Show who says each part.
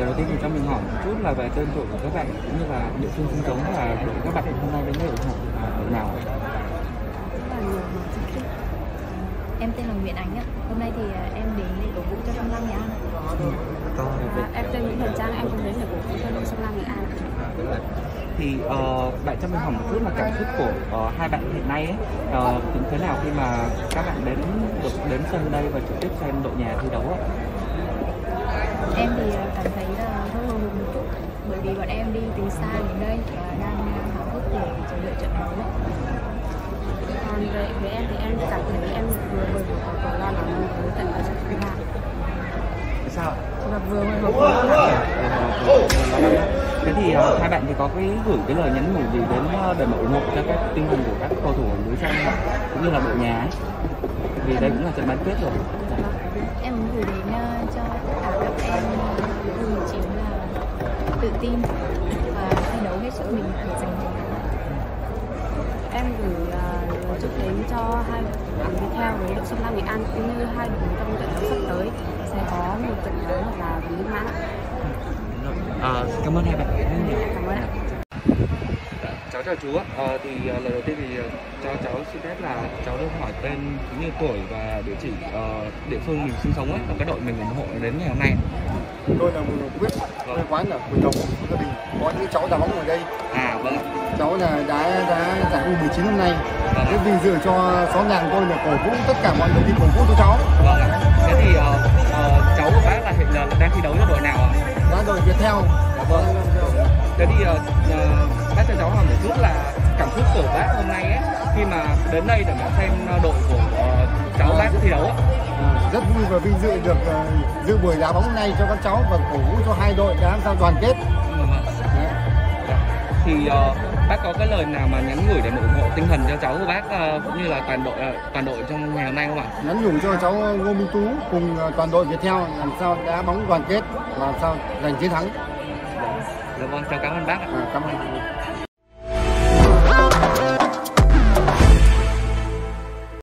Speaker 1: Cái đầu tiên thì cho mình hỏi một chút là về tên tuổi của các bạn cũng như là địa phương sinh sống và đội các bạn hôm nay đến đây ủng hộ đội nào?
Speaker 2: Em tên là Nguyễn Ánh ạ. Hôm nay thì em đến để cổ vũ cho Sông Lam Nghệ An.
Speaker 3: Em tên Nguyễn Huyền Trang, em cũng đến để cổ vũ cho Sông Lam Nghệ An.
Speaker 1: Thì bạn cho mình hỏi một chút là cảm xúc của hai bạn hiện nay ấy, tính thế nào khi mà các bạn đến sân đây và trực tiếp xem đội nhà thi đấu ạ?
Speaker 2: Em thì cảm thấy là hơi hồi hộp một chút bởi vì bọn em đi từ xa đến đây và đang háo hức để chờ đợi trận đấu.
Speaker 3: Còn về em thì em cảm thấy em vừa hồi hộp vừa lo lắng với trận đấu của các bạn.
Speaker 1: Sao?
Speaker 3: Là vừa hồi hộp vừa lo lắng.
Speaker 1: Thế thì hai bạn thì có gửi cái lời nhắn nhủ gì đến để mà ủng hộ cho các tinh thần của các cầu thủ lưới xanh cũng như là đội nhà ấy? Vì đây cũng là trận bán kết rồi.
Speaker 2: Em muốn gửi đến cho tất cả các em U19 là tự tin và thi đấu hết sức mình để giành chiến thắng.
Speaker 3: Em gửi lời chúc đến cho hai đội Viettel với đội Sông Lam Nghệ An cũng như hai đội trong trận đấu sắp tới sẽ có một trận đấu hoặc là mỹ mãn.
Speaker 1: Cảm ơn hai bạn rất nhiều.
Speaker 3: Cảm ơn ạ.
Speaker 1: Cháu chào chú ạ. Thì lời đầu tiên thì cho cháu xin phép là cháu được hỏi tên cũng như tuổi và địa chỉ địa phương mình sinh sống ấy và cái đội mình ủng hộ đến ngày hôm nay.
Speaker 4: Tôi là Bùi Ngọc Quyết, quê quán ở Quỳnh Đồng, gia đình có những cháu đá bóng ở đây.
Speaker 1: Vâng.
Speaker 4: Cháu là đá giải U19 hôm nay. Rất vinh dự cho xóm làng tôi là cổ vũ tất cả mọi người đi cổ vũ cho cháu.
Speaker 1: Vâng ạ. Thế thì cháu của bác là hiện giờ đang thi đấu cho đội nào ạ?
Speaker 4: Đá đội Viettel.
Speaker 1: Vâng. Thế thì bác cho cháu hỏi một chút là cảm xúc của bác hôm nay ấy khi mà đến đây để mà xem đội của cháu bác thi đấu ạ.
Speaker 4: Rất vui và vinh dự được dự buổi đá bóng hôm nay cho các cháu và cổ vũ cho hai đội đá sao đoàn kết.
Speaker 1: Thì bác có cái lời nào mà nhắn gửi để mà ủng hộ tinh thần cho cháu của bác cũng như là toàn đội trong ngày hôm nay không ạ?
Speaker 4: Nhắn nhủ cho cháu Ngô Minh Tú cùng toàn đội Viettel làm sao đá bóng đoàn kết, làm sao giành chiến thắng.
Speaker 1: Dạ vâng, cháu cảm ơn bác ạ.
Speaker 4: Cảm ơn.